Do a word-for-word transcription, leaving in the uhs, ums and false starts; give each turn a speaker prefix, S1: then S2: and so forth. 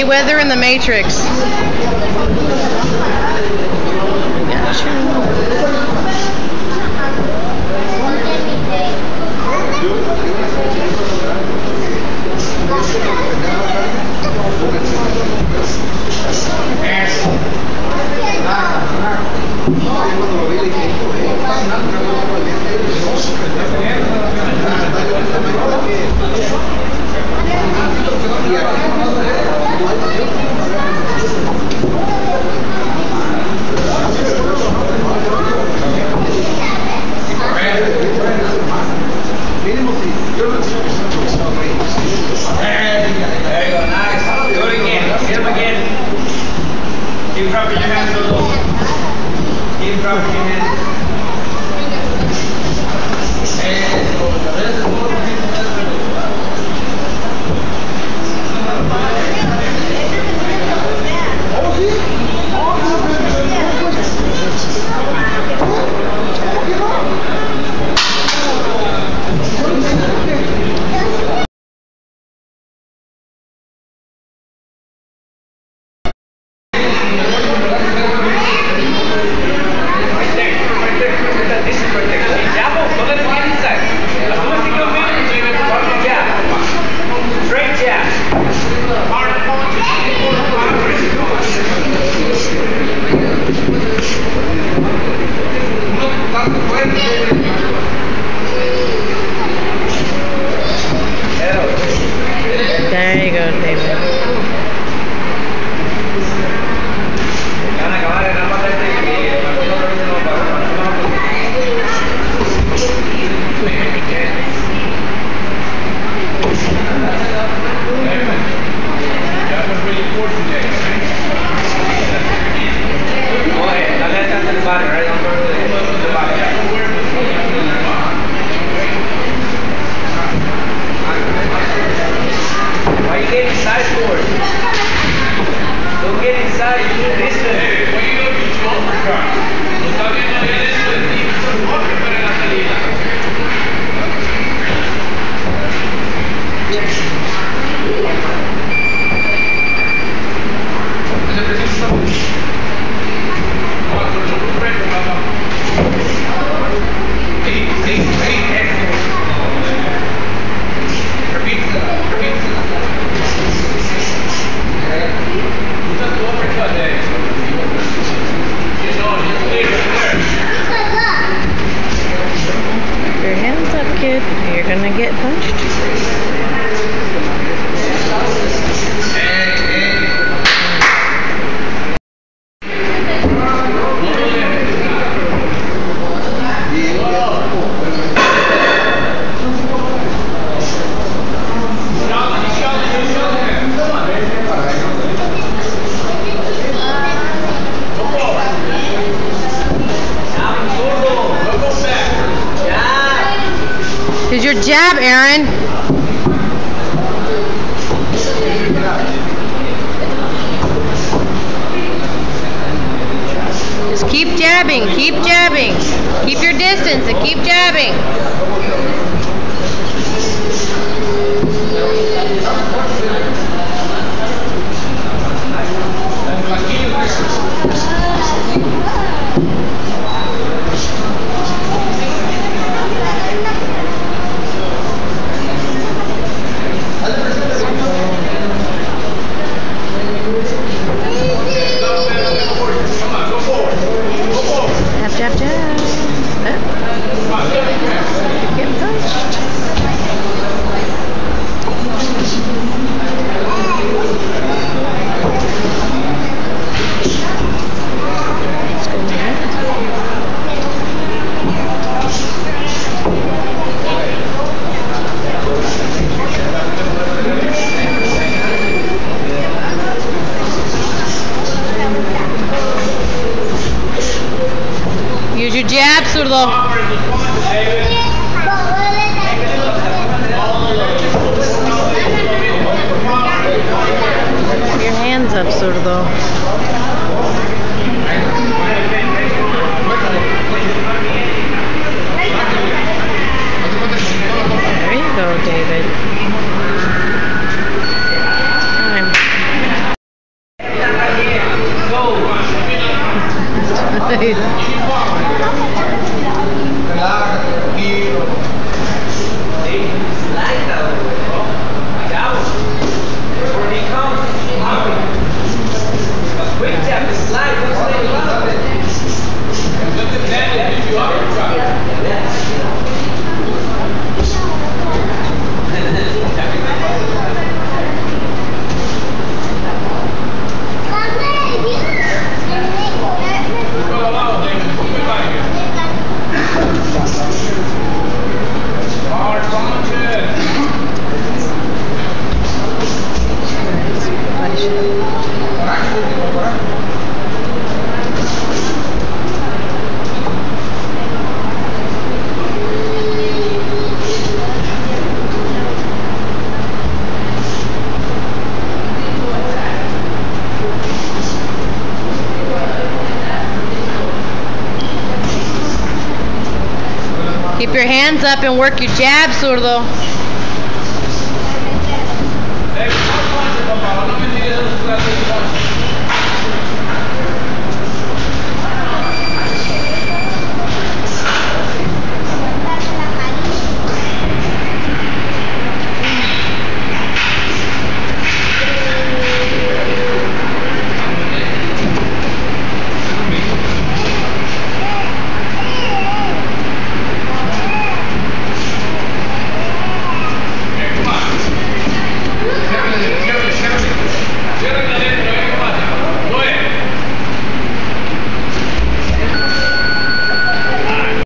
S1: Mayweather in the Matrix.
S2: Keep dropping your hands, Zurdo. Keep dropping your hands.
S1: There you go, David.
S2: Why you get inside for it? Don't get inside, you listen. Hey, why you don't use your uppercut? No está viendo bien eso de ti, son uppercut en la salida. Se precisa mucho. Cuando lo comprendo, papá. Sí, sí, sí, eso. Repite, repite.
S1: Your hands up, kid. You're gonna get punched. Here's your jab, Aaron. Just keep jabbing, keep jabbing. Keep your distance and keep jabbing. Jab, jab, jab. You're getting punched. Use your jab, Zurdo. Put your hands up, Zurdo. There you go, David. your hands up and work your jab, Zurdo.
S2: Hey,